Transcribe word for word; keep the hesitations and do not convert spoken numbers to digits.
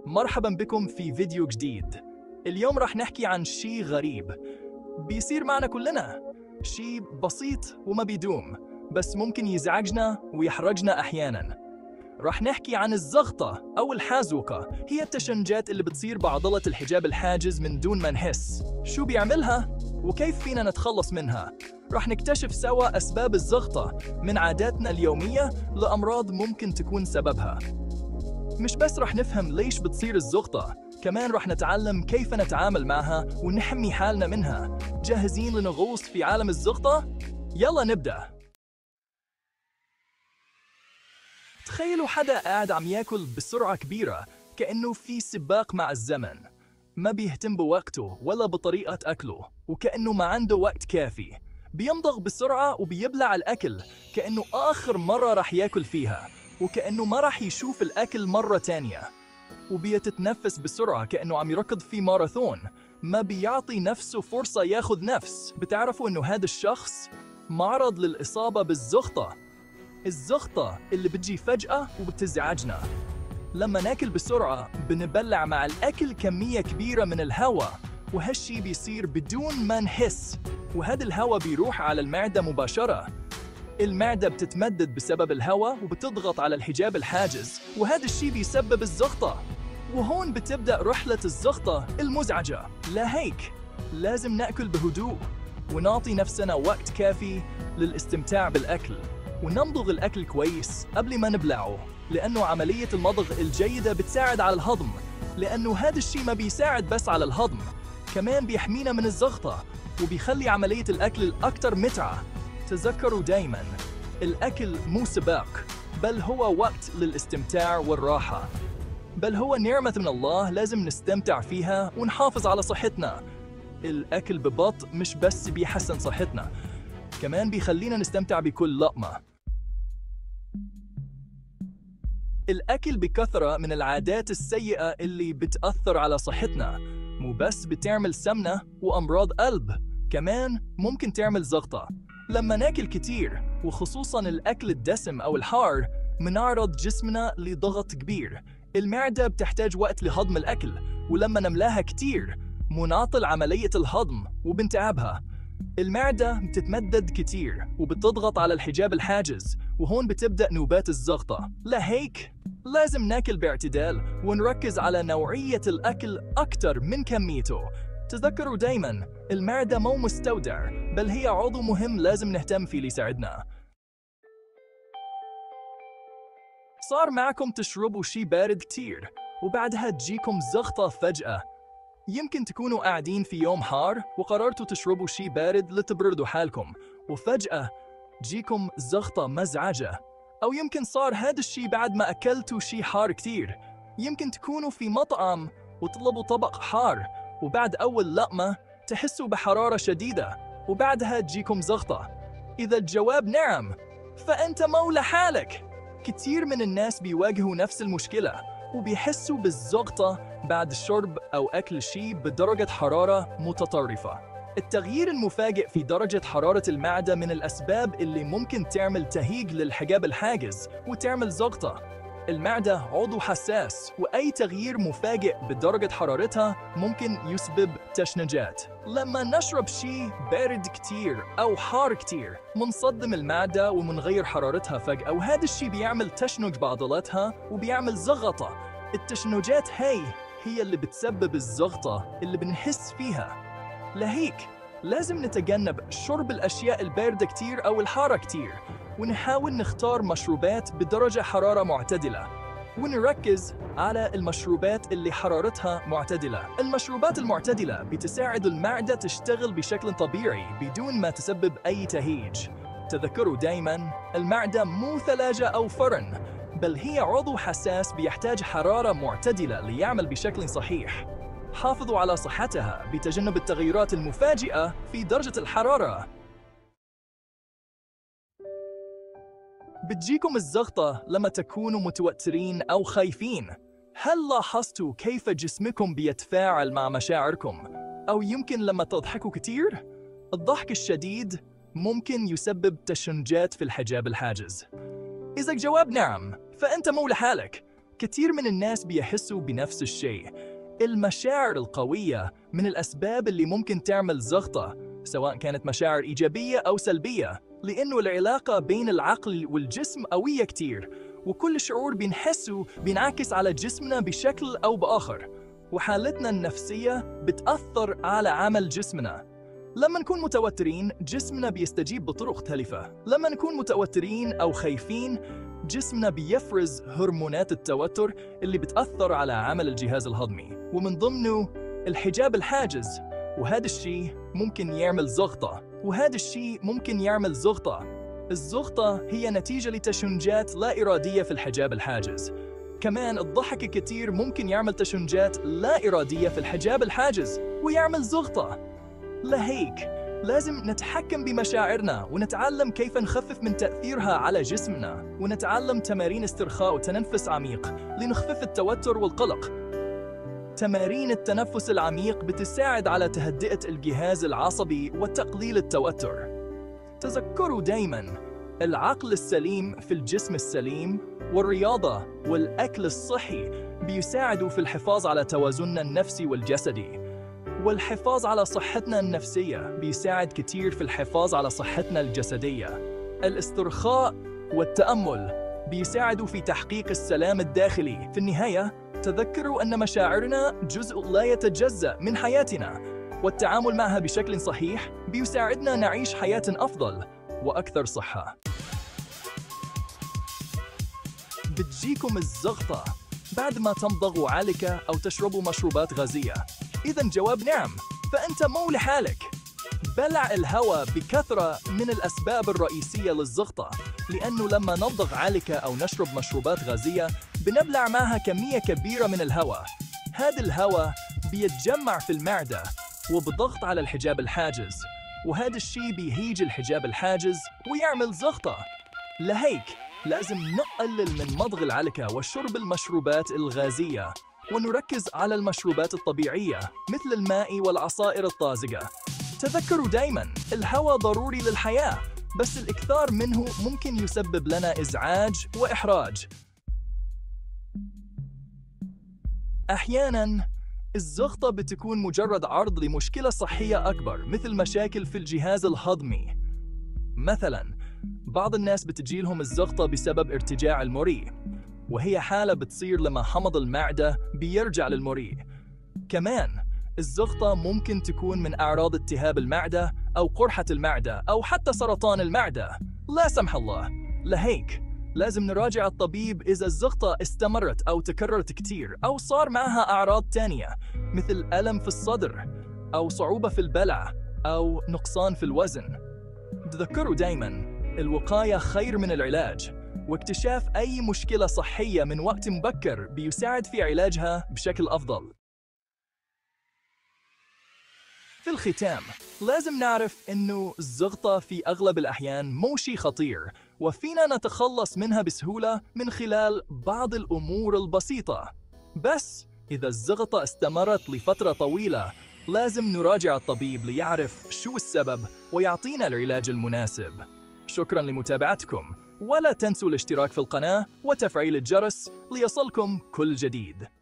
مرحبا بكم في فيديو جديد. اليوم راح نحكي عن شي غريب بيصير معنا كلنا، شي بسيط وما بيدوم بس ممكن يزعجنا ويحرجنا أحيانا. راح نحكي عن الزغطة أو الحازوقة، هي التشنجات اللي بتصير بعضلة الحجاب الحاجز من دون ما نحس. شو بيعملها وكيف فينا نتخلص منها؟ راح نكتشف سوا أسباب الزغطة من عاداتنا اليومية لأمراض ممكن تكون سببها. مش بس رح نفهم ليش بتصير الزغطة، كمان رح نتعلم كيف نتعامل معها ونحمي حالنا منها. جاهزين لنغوص في عالم الزغطة؟ يلا نبدأ. تخيلوا حدا قاعد عم ياكل بسرعة كبيرة كأنه في سباق مع الزمن، ما بيهتم بوقته ولا بطريقة أكله، وكأنه ما عنده وقت كافي. بيمضغ بسرعة وبيبلع الأكل كأنه آخر مرة رح ياكل فيها، وكأنه ما رح يشوف الأكل مرة تانية. وبيتتنفس بسرعة كأنه عم يركض في ماراثون، ما بيعطي نفسه فرصة ياخذ نفس. بتعرفوا إنه هذا الشخص معرض للإصابة بالزغطة، الزغطة اللي بتجي فجأة وبتزعجنا. لما ناكل بسرعة بنبلع مع الأكل كمية كبيرة من الهواء، وهالشي بيصير بدون ما نحس، وهذا الهواء بيروح على المعدة مباشرة. المعدة بتتمدد بسبب الهواء وبتضغط على الحجاب الحاجز، وهذا الشيء بيسبب الزغطة. وهون بتبدأ رحلة الزغطة المزعجة. لا هيك لازم نأكل بهدوء ونعطي نفسنا وقت كافي للاستمتاع بالأكل، ونمضغ الأكل كويس قبل ما نبلعه، لأنه عملية المضغ الجيدة بتساعد على الهضم. لأنه هذا الشيء ما بيساعد بس على الهضم، كمان بيحمينا من الزغطة وبيخلي عملية الأكل الأكثر متعة. تذكروا دايماً، الأكل مو سباق، بل هو وقت للاستمتاع والراحة، بل هو نعمة من الله لازم نستمتع فيها ونحافظ على صحتنا. الأكل ببطء مش بس بيحسن صحتنا، كمان بيخلينا نستمتع بكل لقمة. الأكل بكثرة من العادات السيئة اللي بتأثر على صحتنا، مو بس بتعمل سمنة وأمراض قلب، كمان ممكن تعمل زغطة. لما ناكل كتير وخصوصاً الأكل الدسم أو الحار، منعرض جسمنا لضغط كبير. المعدة بتحتاج وقت لهضم الأكل، ولما نملاها كتير منعطل عملية الهضم وبنتعبها. المعدة بتتمدد كتير وبتضغط على الحجاب الحاجز، وهون بتبدأ نوبات الزغطة. لهيك لازم ناكل باعتدال ونركز على نوعية الأكل أكتر من كميته. تذكروا دايماً، المعدة مو مستودع، بل هي عضو مهم لازم نهتم فيه ليساعدنا. صار معكم تشربوا شي بارد كتير وبعدها تجيكم زغطة فجأة؟ يمكن تكونوا قاعدين في يوم حار وقررتوا تشربوا شي بارد لتبردوا حالكم، وفجأة تجيكم زغطة مزعجة. أو يمكن صار هذا الشي بعد ما أكلتوا شي حار كتير. يمكن تكونوا في مطعم وطلبوا طبق حار، وبعد أول لقمة تحسوا بحرارة شديدة وبعدها تجيكم زغطة. إذا الجواب نعم، فأنت مولى حالك. كتير من الناس بيواجهوا نفس المشكلة وبيحسوا بالزغطة بعد شرب أو أكل شيء بدرجة حرارة متطرفة. التغيير المفاجئ في درجة حرارة المعدة من الأسباب اللي ممكن تعمل تهيج للحجاب الحاجز وتعمل زغطة. المعدة عضو حساس، وأي تغيير مفاجئ بدرجة حرارتها ممكن يسبب تشنجات. لما نشرب شيء بارد كتير أو حار كتير منصدم المعدة ومنغير حرارتها فجأة، وهذا الشيء بيعمل تشنج بعضلاتها وبيعمل زغطة. التشنجات هاي هي اللي بتسبب الزغطة اللي بنحس فيها. لهيك لازم نتجنب شرب الأشياء الباردة كتير أو الحارة كتير، ونحاول نختار مشروبات بدرجة حرارة معتدلة، ونركز على المشروبات اللي حرارتها معتدلة. المشروبات المعتدلة بتساعد المعدة تشتغل بشكل طبيعي بدون ما تسبب أي تهيج. تذكروا دايماً، المعدة مو ثلاجة أو فرن، بل هي عضو حساس بيحتاج حرارة معتدلة ليعمل بشكل صحيح. حافظوا على صحتها بتجنب التغيرات المفاجئة في درجة الحرارة. بتجيكم الزغطة لما تكونوا متوترين أو خايفين. هل لاحظتوا كيف جسمكم بيتفاعل مع مشاعركم؟ أو يمكن لما تضحكوا كتير؟ الضحك الشديد ممكن يسبب تشنجات في الحجاب الحاجز. إذا الجواب نعم، فأنت مو لحالك. كثير من الناس بيحسوا بنفس الشيء. المشاعر القوية من الأسباب اللي ممكن تعمل زغطة، سواء كانت مشاعر إيجابية أو سلبية، لأنه العلاقة بين العقل والجسم قوية كتير، وكل شعور بنحسه بينعكس على جسمنا بشكل أو بآخر، وحالتنا النفسية بتأثر على عمل جسمنا. لما نكون متوترين جسمنا بيستجيب بطرق مختلفة. لما نكون متوترين أو خايفين جسمنا بيفرز هرمونات التوتر اللي بتأثر على عمل الجهاز الهضمي، ومن ضمنه الحجاب الحاجز، وهذا الشيء ممكن يعمل زغطة وهذا الشيء ممكن يعمل زغطة. الزغطة هي نتيجة لتشنجات لا إرادية في الحجاب الحاجز. كمان الضحك كتير ممكن يعمل تشنجات لا إرادية في الحجاب الحاجز ويعمل زغطة. لهيك لازم نتحكم بمشاعرنا ونتعلم كيف نخفف من تأثيرها على جسمنا، ونتعلم تمارين استرخاء وتنفس عميق لنخفف التوتر والقلق. تمارين التنفس العميق بتساعد على تهدئة الجهاز العصبي وتقليل التوتر. تذكروا دايماً العقل السليم في الجسم السليم، والرياضة والأكل الصحي بيساعدوا في الحفاظ على توازننا النفسي والجسدي، والحفاظ على صحتنا النفسية بيساعد كتير في الحفاظ على صحتنا الجسدية. الاسترخاء والتأمل بيساعدوا في تحقيق السلام الداخلي. في النهاية تذكروا أن مشاعرنا جزء لا يتجزأ من حياتنا، والتعامل معها بشكل صحيح بيساعدنا نعيش حياة أفضل وأكثر صحة. بتجيكم الزغطة بعد ما تمضغوا عالكة أو تشربوا مشروبات غازية؟ إذا الجواب نعم، فأنت مو لحالك. بلع الهواء بكثرة من الأسباب الرئيسية للزغطة، لأنه لما نمضغ عالكة أو نشرب مشروبات غازية بنبلع معها كمية كبيرة من الهواء. هذا الهواء بيتجمع في المعدة وبضغط على الحجاب الحاجز، وهذا الشيء بيهيج الحجاب الحاجز ويعمل زغطة. لهيك لازم نقلل من مضغ العلكة وشرب المشروبات الغازية، ونركز على المشروبات الطبيعية مثل الماء والعصائر الطازجة. تذكروا دايماً الهواء ضروري للحياة، بس الإكثار منه ممكن يسبب لنا إزعاج وإحراج. أحياناً الزغطة بتكون مجرد عرض لمشكلة صحية أكبر، مثل مشاكل في الجهاز الهضمي. مثلاً بعض الناس بتجيلهم الزغطة بسبب ارتجاع المريء، وهي حالة بتصير لما حمض المعدة بيرجع للمريء. كمان الزغطة ممكن تكون من أعراض التهاب المعدة أو قرحة المعدة أو حتى سرطان المعدة، لا سمح الله. لهيك لازم نراجع الطبيب إذا الزغطة استمرت أو تكررت كتير، أو صار معها أعراض تانية مثل ألم في الصدر أو صعوبة في البلع أو نقصان في الوزن. تذكروا دايماً الوقاية خير من العلاج، واكتشاف أي مشكلة صحية من وقت مبكر بيساعد في علاجها بشكل أفضل. في الختام لازم نعرف إنه الزغطة في أغلب الأحيان مو شيء خطير، وفينا نتخلص منها بسهولة من خلال بعض الأمور البسيطة. بس إذا الزغطة استمرت لفترة طويلة لازم نراجع الطبيب ليعرف شو السبب ويعطينا العلاج المناسب. شكراً لمتابعتكم، ولا تنسوا الاشتراك في القناة وتفعيل الجرس ليصلكم كل جديد.